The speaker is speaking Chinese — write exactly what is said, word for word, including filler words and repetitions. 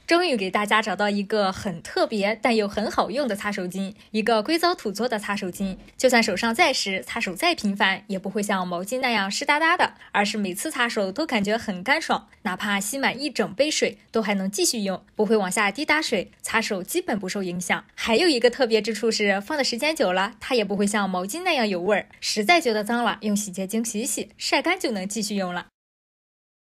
终于给大家找到一个很特别但又很好用的擦手巾，一个硅藻土做的擦手巾，就算手上再湿，擦手再频繁，也不会像毛巾那样湿哒哒的，而是每次擦手都感觉很干爽，哪怕吸满一整杯水都还能继续用，不会往下滴答水，擦手基本不受影响。还有一个特别之处是，放的时间久了，它也不会像毛巾那样有味儿，实在觉得脏了，用洗洁精洗洗，晒干就能继续用了。